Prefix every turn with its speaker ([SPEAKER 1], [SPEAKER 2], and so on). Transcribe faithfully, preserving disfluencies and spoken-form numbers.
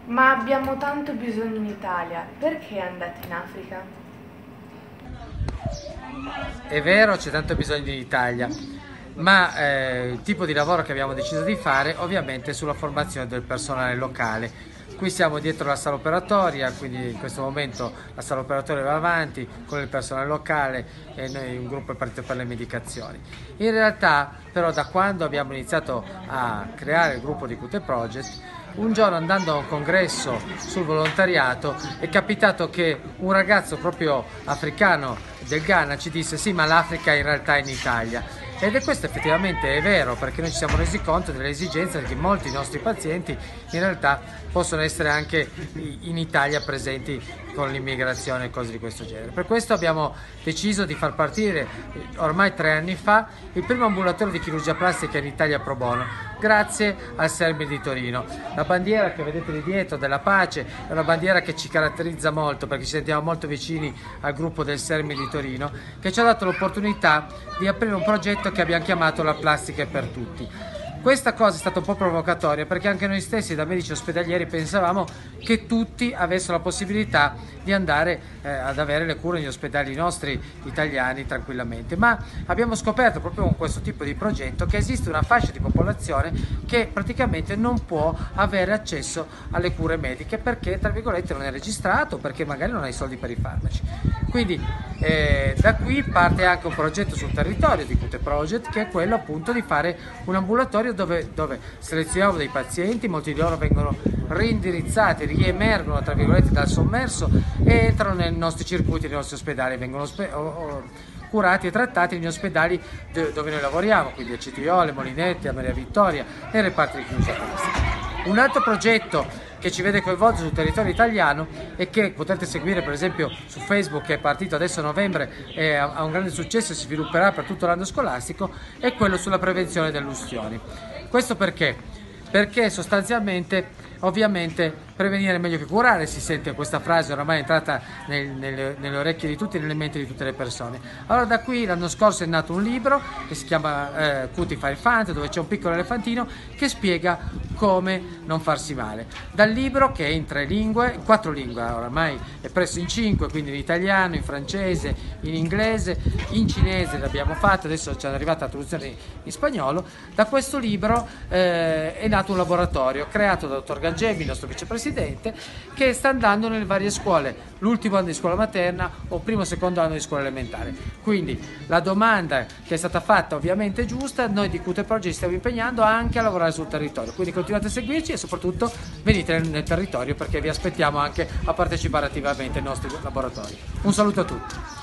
[SPEAKER 1] Ma abbiamo tanto bisogno in Italia, perché andate in Africa?
[SPEAKER 2] È vero, c'è tanto bisogno in Italia, ma eh, il tipo di lavoro che abbiamo deciso di fare ovviamente è sulla formazione del personale locale. Qui siamo dietro la sala operatoria, quindi in questo momento la sala operatoria va avanti con il personale locale e noi un gruppo è partito per le medicazioni. In realtà però da quando abbiamo iniziato a creare il gruppo di Cute Project, un giorno andando a un congresso sul volontariato è capitato che un ragazzo proprio africano del Ghana ci disse sì, ma l'Africa in realtà è in Italia. Ed è questo effettivamente è vero, perché noi ci siamo resi conto dell'esigenza che molti dei nostri pazienti in realtà possono essere anche in Italia presenti con l'immigrazione e cose di questo genere. Per questo abbiamo deciso di far partire ormai tre anni fa il primo ambulatorio di chirurgia plastica in Italia pro bono, grazie al SERMI di Torino. La bandiera che vedete lì dietro della pace è una bandiera che ci caratterizza molto perché ci sentiamo molto vicini al gruppo del SERMI di Torino, che ci ha dato l'opportunità di aprire un progetto che abbiamo chiamato La Plastica è per tutti. Questa cosa è stata un po' provocatoria perché anche noi stessi da medici ospedalieri pensavamo che tutti avessero la possibilità di andare eh, ad avere le cure negli ospedali nostri italiani tranquillamente, ma abbiamo scoperto proprio con questo tipo di progetto che esiste una fascia di popolazione che praticamente non può avere accesso alle cure mediche perché tra virgolette non è registrato, perché magari non ha i soldi per i farmaci. Quindi eh, da qui parte anche un progetto sul territorio di Cute Project, che è quello appunto di fare un ambulatorio dove, dove selezioniamo dei pazienti, molti di loro vengono reindirizzati, riemergono tra virgolette dal sommerso e entrano nei nostri circuiti, nei nostri ospedali, vengono ospe- o, o, curati e trattati negli ospedali dove noi lavoriamo, quindi a Citiole, Molinette, a Maria Vittoria, nei reparti di chirurgia plastica. Un altro progetto che ci vede coinvolti sul territorio italiano e che potete seguire per esempio su Facebook, che è partito adesso a novembre e ha un grande successo e si svilupperà per tutto l'anno scolastico, è quello sulla prevenzione delle ustioni. Questo perché? Perché sostanzialmente ovviamente prevenire è meglio che curare, si sente questa frase oramai entrata nel, nelle, nelle orecchie di tutti e nelle menti di tutte le persone. Allora da qui l'anno scorso è nato un libro che si chiama eh, Cutify Elefante, dove c'è un piccolo elefantino che spiega come non farsi male. Dal libro, che è in tre lingue, in quattro lingue oramai, è presso in cinque, quindi in italiano, in francese, in inglese, in cinese l'abbiamo fatto, adesso ci è arrivata la traduzione in spagnolo. Da questo libro eh, è nato un laboratorio creato dal dottor Gangemi, il nostro vicepresidente, che sta andando nelle varie scuole, l'ultimo anno di scuola materna o primo o secondo anno di scuola elementare. Quindi la domanda che è stata fatta ovviamente è giusta, noi di Cute Project stiamo impegnando anche a lavorare sul territorio, quindi continuate a seguirci e soprattutto venite nel, nel territorio perché vi aspettiamo anche a partecipare attivamente ai nostri laboratori. Un saluto a tutti.